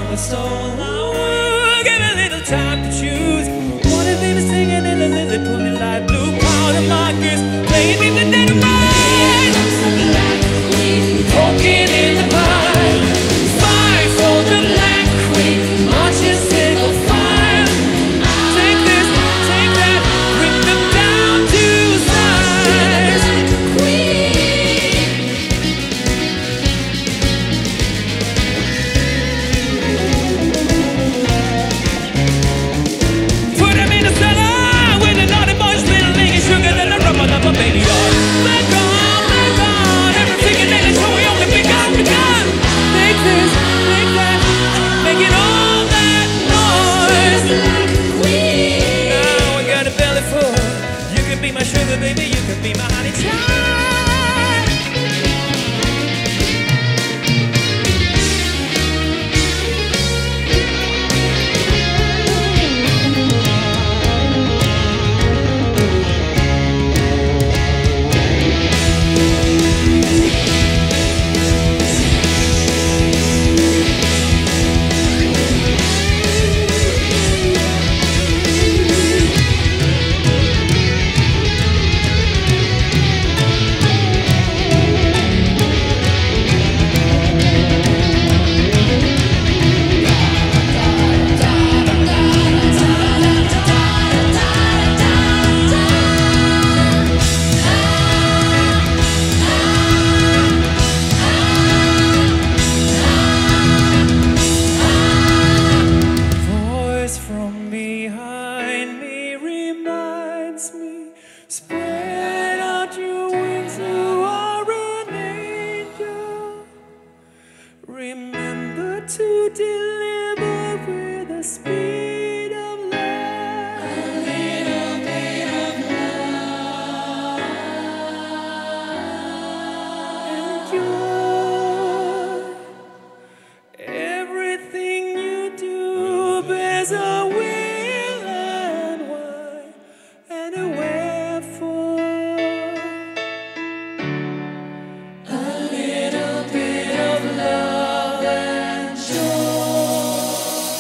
my soul. Oh, give a little time to choose. What if they were singing in a lily pony light blue powder markers, playing in the dead of night, walking in the pine. Fight for the Black Queen, marching single file. Take this, take that, bring them down to size. Put them in the cellar with a naughty boys, little nigga, sugar than a rubber of a baby doll. They're gone, everything in there is so we only begun. Take this, take that, making all that noise. Now I got a belly full. You can be my sugar baby, you can be my honey child. Voice from behind me reminds me, spread out your wings, you are an angel. Remember to deliver with the speed of light. A little bit of love and joy. Everything you do bears a will and why and a wherefore. A little bit of love and joy.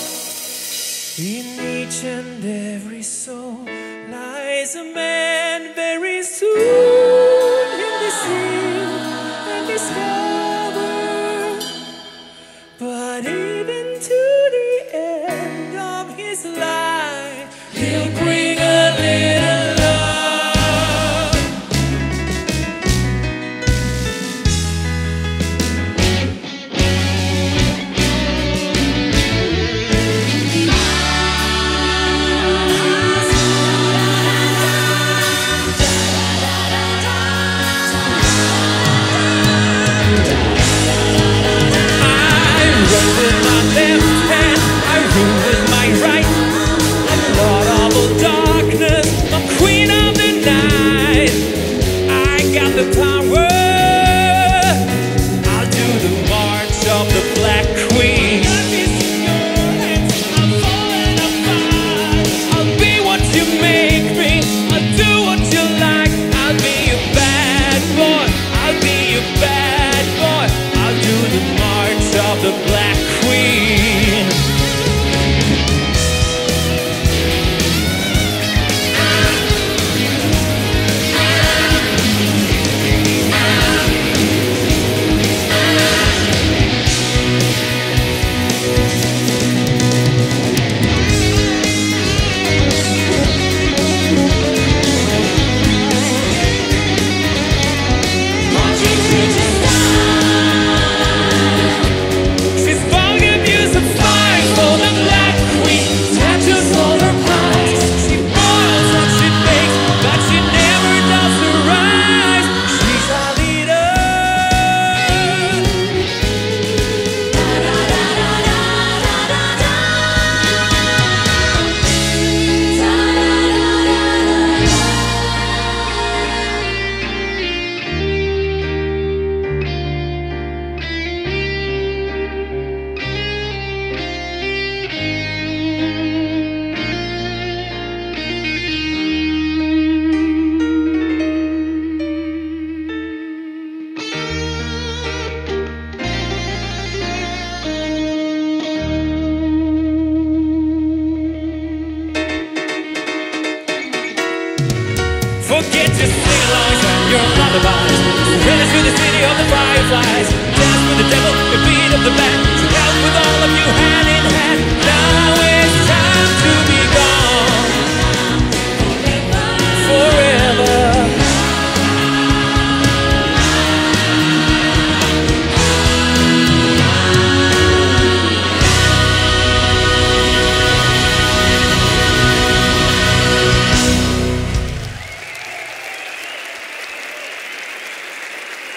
In each and every soul lies a man very soon he'll be seen and discovered. But even to the end of his life, he'll bring a little love. I run with my left hand, I rule with my right. I'm Lord of Forget your sing-alongs and your lullabies. Dance with the city of the fireflies. Dance with the devil, the beat of the band. So dance with all of you hand in hand. Now it's time to be gone. Forever.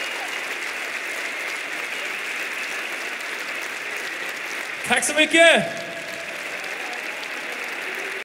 Tack så mycket!